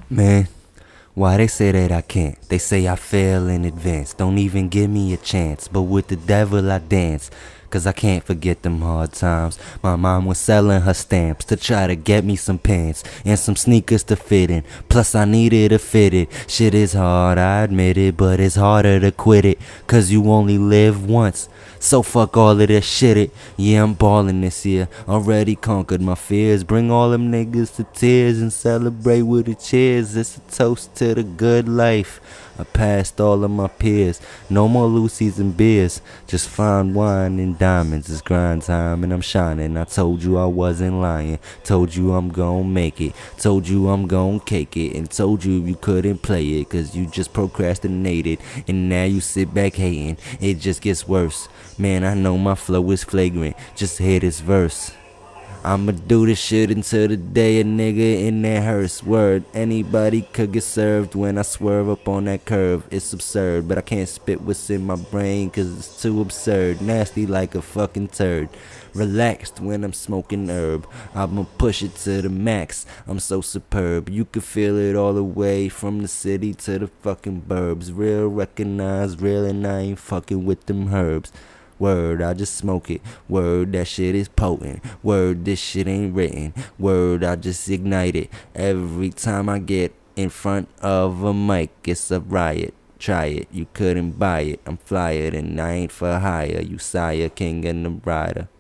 Man, why they say that I can't? They say I fail in advance. Don't even give me a chance. But with the devil I dance. Cause I can't forget them hard times. My mom was selling her stamps to try to get me some pants and some sneakers to fit in. Plus I needed to fit it. Shit is hard, I admit it, but it's harder to quit it. Cause you only live once. So fuck all of this shit. Yeah, I'm ballin' this year. Already conquered my fears. Bring all them niggas to tears and celebrate with a cheers. It's a toast to the good life. I passed all of my peers. No more Lucy's and beers. Just fine wine and diamonds. It's grind time and I'm shining. I told you I wasn't lying. Told you I'm gon' make it. Told you I'm gon' cake it. And told you you couldn't play it. Cause you just procrastinated. And now you sit back hating. It just gets worse. Man, I know my flow is flagrant. Just hear this verse. I'ma do this shit until the day a nigga in that hearse. Word, anybody could get served when I swerve up on that curve. It's absurd, but I can't spit what's in my brain cause it's too absurd. Nasty like a fucking turd. Relaxed when I'm smoking herb. I'ma push it to the max. I'm so superb. You can feel it all the way from the city to the fucking burbs. Real recognized, real, and I ain't fucking with them herbs. Word, I just smoke it. Word, that shit is potent. Word, this shit ain't written. Word, I just ignite it. Every time I get in front of a mic, it's a riot. Try it, you couldn't buy it. I'm flyer and I ain't for hire. You sire, king and the rider.